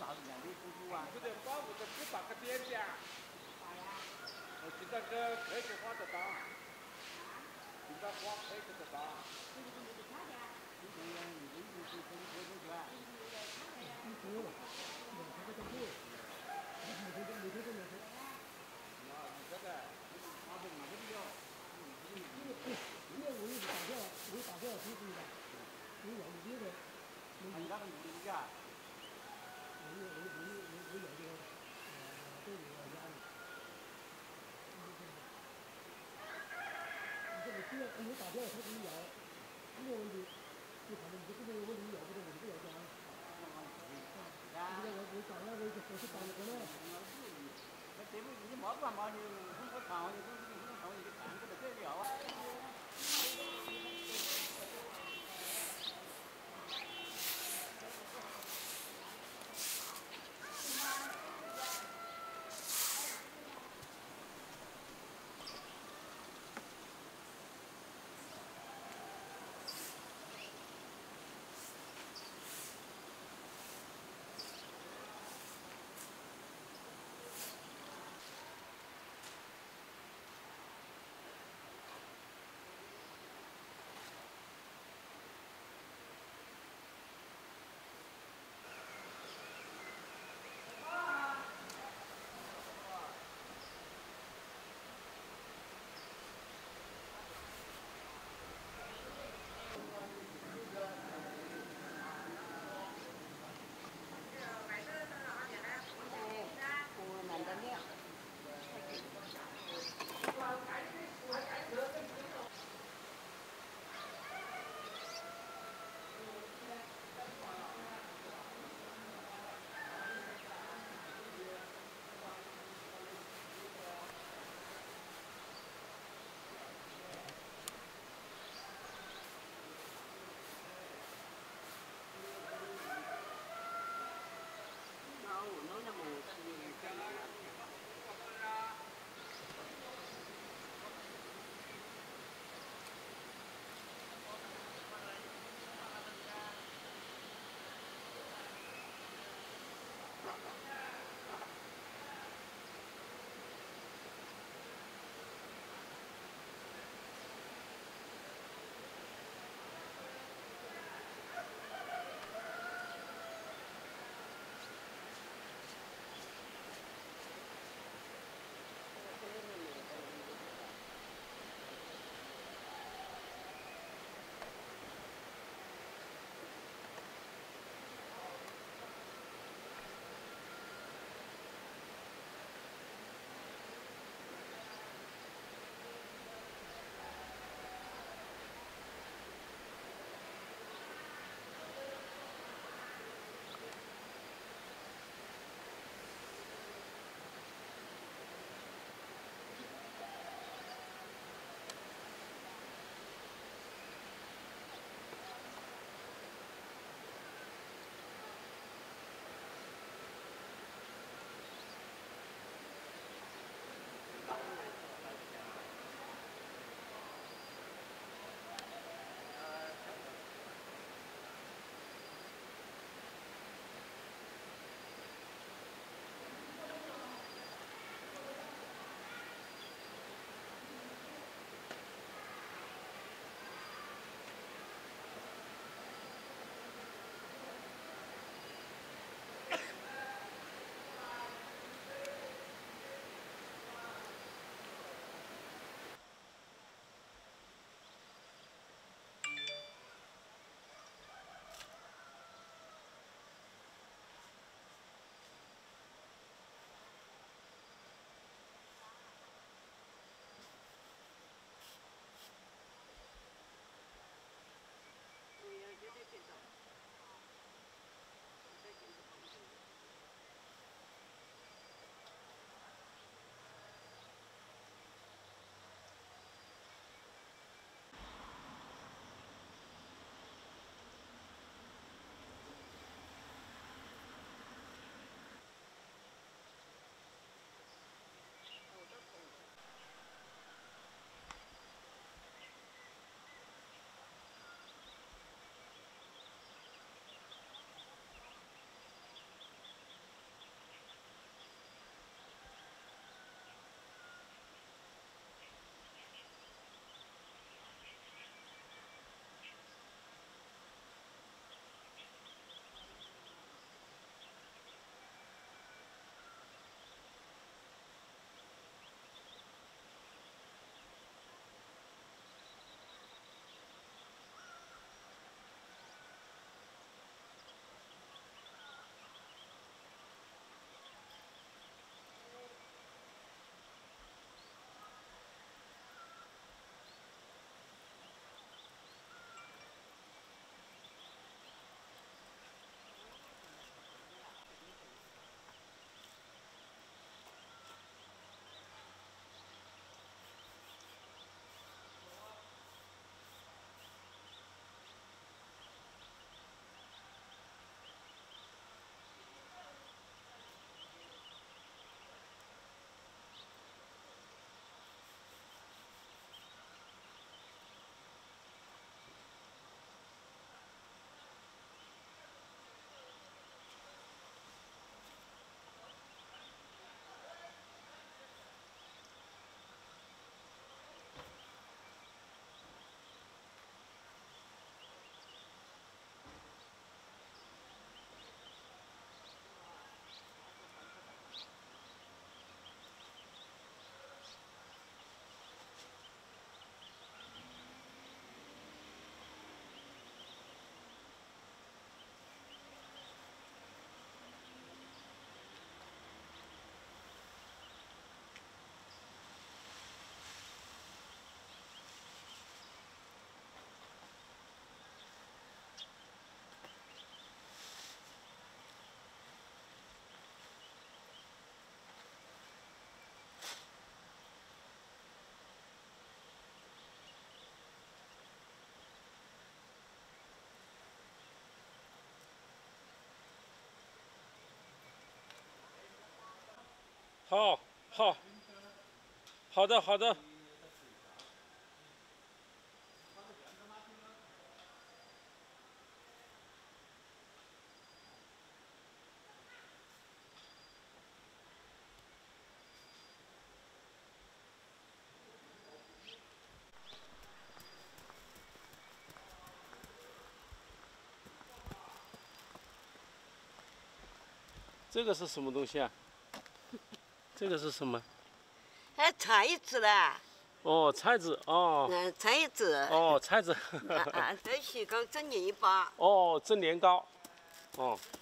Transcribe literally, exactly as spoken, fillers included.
啥子样的补助啊？ 不得保护的只办个点点。 啥呀？ 我现在个科学化的大，现在花科学的大。 这个没得差价。 你这样你这一直可以多多去啊。 有点差价呀。 你说了，两千块钱多，没没没没没没没。 那你这个， 他不那个比较， 这个不，因为我有打掉，我打掉出去的，我养的别的， 他那个目的是啥？ 我有我有我有我我养这个，呃，都有压力。你这个虽然我打掉，他给你养，没有问题，就反正你这个有问题养不着，我就不要加了。你看我我打了我我是打了个呢。 那这不你毛不毛你很多长的东西你很长你就看着的这料啊。 好，好，好的，好的。这个是什么东西啊？这个是什么？ 还菜子嘞。 哦，菜籽哦。 嗯，菜子。 哦，菜籽。 啊啊，这是搞整年糕。 哦，整年糕。哦。